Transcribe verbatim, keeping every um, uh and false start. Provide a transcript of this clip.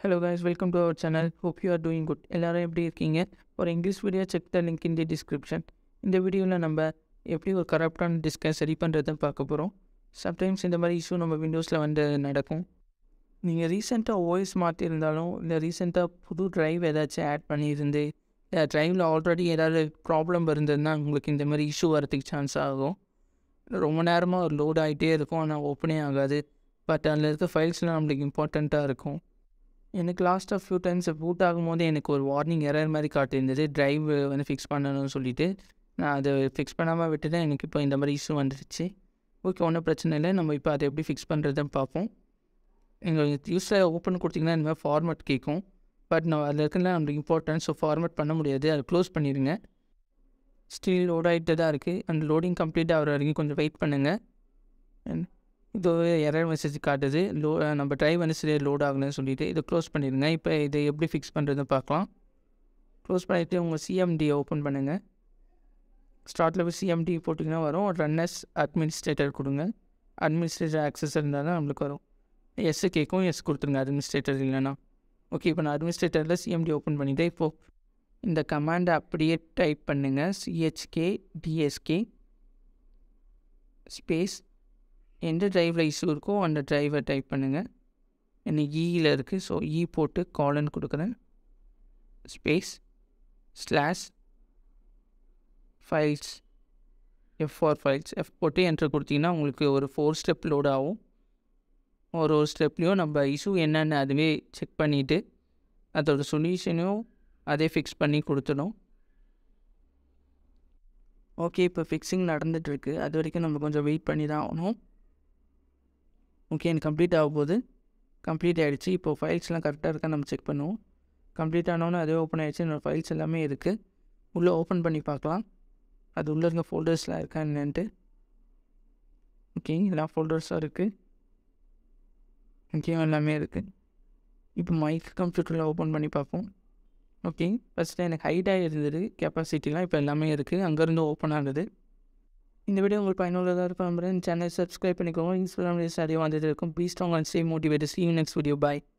Hello guys, welcome to our channel. Hope you are doing good. எல்லாரும் எப்படி இருக்கீங்க? For English video, check the link in the description. இந்த வீடியோவில் நம்ம எப்படி ஒரு கரப்டான டிஸ்கை சரி பண்ணுறதை பார்க்க போகிறோம். சம்டைம்ஸ் இந்த மாதிரி இஷ்யூ நம்ம விண்டோஸில் வந்து நடக்கும். நீங்கள் ரீசெண்டாக ஓஎஸ் மாற்றிருந்தாலும் இல்லை ரீசெண்டாக புது ட்ரைவ் ஏதாச்சும் ஆட் பண்ணியிருந்து இல்லை ட்ரைவில் ஆல்ரெடி ஏதாவது ப்ராப்ளம் இருந்ததுன்னா உங்களுக்கு இந்த மாதிரி இஷ்யூ வரதுக்கு சான்ஸ் ஆகும். ரொம்ப நேரமாக ஒரு லோட் ஆகிட்டே இருக்கும், ஆனால் ஓப்பனே ஆகாது. பட் அதில் இருக்க ஃபைல்ஸ்லாம் நம்மளுக்கு இம்பார்ட்டண்ட்டாக இருக்கும். எனக்கு லாஸ்ட்டாக ஃபியூ டைம்ஸ் பூட் ஆகும்போது எனக்கு ஒரு வார்னிங் எரர் மாதிரி காட்டியிருந்தது, ட்ரைவ் வந்து ஃபிக்ஸ் பண்ணணும்னு சொல்லிவிட்டு. நான் அதை ஃபிக்ஸ் பண்ணாமல் விட்டுட்டேன். எனக்கு இப்போ இந்த மாதிரி இஷ்யூ வந்துடுச்சு. ஓகே, ஒன்றும் பிரச்சனை இல்லை. நம்ம இப்போ அதை எப்படி ஃபிக்ஸ் பண்ணுறதுன்னு பார்ப்போம். எங்கள் யூஸில் ஓப்பன் கொடுத்திங்கன்னா இந்த மாதிரி ஃபார்மேட் கேட்கும். பட் நான் அதில் இருக்கிறதுலாம் நம்மளுக்கு இம்பார்ட்டன்ட், ஸோ ஃபார்மேட் பண்ண முடியாது. அதை க்ளோஸ் பண்ணிடுங்க. ஸ்டில் லோட் ஆகிட்டு தான் இருக்குது. அந்த லோடிங் கம்ப்ளீட் ஆகிற வரைக்கும் கொஞ்சம் வெயிட் பண்ணுங்கள். இது எரர் மெசேஜ் காட்டுது, லோ நம்ம ட்ரைவ் வந்து சரியாக லோட் ஆகலன்னு சொல்லிவிட்டு இதை க்ளோஸ் பண்ணிடுங்க. இப்போ இதை எப்படி ஃபிக்ஸ் பண்ணுறதுன்னு பார்க்கலாம். க்ளோஸ் பண்ணிவிட்டு உங்கள் சிஎம்டியை ஓப்பன் பண்ணுங்கள். ஸ்டார்ட்டில் போய் சிஎம்டி போட்டிங்கன்னா வரும். ரன்னர்ஸ் அட்மினிஸ்ட்ரேட்டர் கொடுங்க. அட்மினிஸ்ட்ரேட்டர் ஆக்சஸ் இருந்தால் தான் நம்மளுக்கு வரும். எஸ் கேட்கும், எஸ் கொடுத்துருங்க அட்மினிஸ்ட்ரேட்டர் இல்லைன்னா. ஓகே, இப்போ நான் அட்மினிஸ்ட்ரேட்டரில் சிஎம்டி ஓப்பன் பண்ணிவிட்டு இப்போது இந்த கமாண்டை அப்படியே டைப் பண்ணுங்கள். சிஹெச்கே டிஎஸ்கே ஸ்பேஸ் எந்த ட்ரைவில் இஷ்யூ இருக்கோ அந்த ட்ரைவை டைப் பண்ணுங்கள். என்ன ஈயில் இருக்குது, ஸோ இ போட்டு காலன் கொடுக்குறேன். Space slash files F for files F போட்டு என்ட்ரு கொடுத்தீங்கன்னா உங்களுக்கு ஒரு ஃபோர் ஸ்டெப் லோட் ஆகும். ஒரு ஒரு ஸ்டெப்லேயும் நம்ம இஷ்யூ என்னென்னு அதுவே செக் பண்ணிவிட்டு அதோட சொல்யூஷனையும் அதே ஃபிக்ஸ் பண்ணி கொடுத்துடும். ஓகே, இப்போ ஃபிக்ஸிங் நடந்துகிட்ருக்கு. அது வரைக்கும் நம்ம கொஞ்சம் வெயிட் பண்ணி தான் ஆகணும். ஓகே, எனக்கு கம்ப்ளீட் ஆக போகுது. கம்ப்ளீட் ஆகிடுச்சு. இப்போது ஃபைல்ஸ்லாம் கரெக்டாக இருக்கா நம்ம செக் பண்ணுவோம். கம்ப்ளீட் ஆனோன்னு அதே ஓப்பன் ஆகிடுச்சு. என்னோடய ஃபைல்ஸ் எல்லாமே இருக்குது. உள்ளே ஓப்பன் பண்ணி பார்க்கலாம் அது உள்ளே இருக்க ஃபோல்டர்ஸ்லாம் இருக்கா என்னன்ட்டு. ஓகே, எல்லா ஃபோல்டர்ஸும் இருக்குது. ஓகே, எல்லாமே இருக்குது. இப்போ மைக் கம்ப்யூட்டரில் ஓப்பன் பண்ணி பார்ப்போம். ஓகே, ஃபஸ்ட்டு எனக்கு ஹைட்டாக இருந்தது கெப்பாசிட்டிலாம், இப்போ எல்லாமே இருக்குது. அங்கேருந்து ஓப்பன் ஆகுது. இந்த வீடியோ உங்களுக்கு பயனுள்ளதாக இருக்கும். சேனல் சப்ஸ்கிரைப் பண்ணிக்கோங்க. யூஸ்ஃபுல்லான வீடியோஸ் நிறைய வந்துட்டு இருக்கும். Please strong and stay motivated. See you next video. Bye.